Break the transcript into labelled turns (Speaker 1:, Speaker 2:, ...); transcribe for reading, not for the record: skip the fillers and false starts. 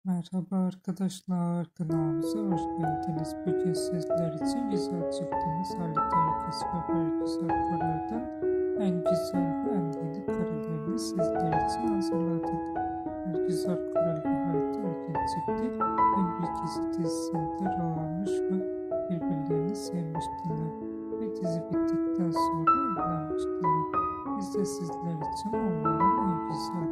Speaker 1: Merhaba arkadaşlar, kanalımıza hoş geldiniz. Bugün sizler için güzel çıktığımız Halit Ergenc ve Bergüzar Korel'den en güzel ve en yeni karelerini sizler için hazırladık. Berguzar Korel ve Halit Ergenc çifti bir Gezi dizisinde rol almış ve birbirlerini sevmiştiler ve dizi bittikten sonra evlenmiştiler. Biz de sizler için onların en güzel